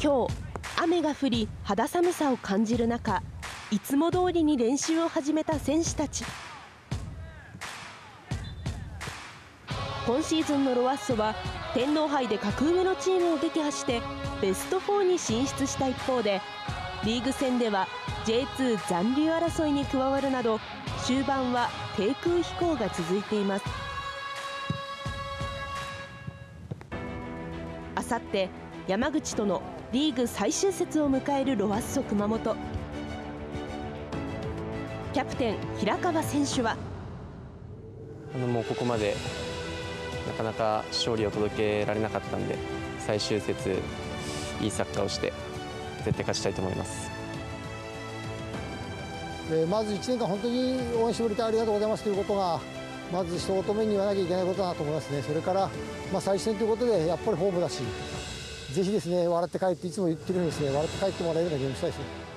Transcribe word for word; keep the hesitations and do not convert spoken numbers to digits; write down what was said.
今日雨が降り肌寒さを感じる中、いつも通りに練習を始めた選手たち。今シーズンのロワッソは天皇杯で格上のチームを撃破してベストフォーに進出した一方で、リーグ戦では ジェイツー 残留争いに加わるなど終盤は低空飛行が続いています。あさって山口とのリーグ最終節を迎えるロワッソ熊本。キャプテン平川選手はあのもうここまでなかなか勝利を届けられなかったんで、最終節いいサッカーをして絶対勝ちたいと思います。 まずいちねんかん本当に応援してくれてありがとうございますということがまず一言目に言わなきゃいけないことだなと思いますね。それから、まあ、最終戦ということでやっぱりホームだし、ぜひですね笑って帰って、いつも言ってるようにですね笑って帰ってもらえるようなゲームしたいですね。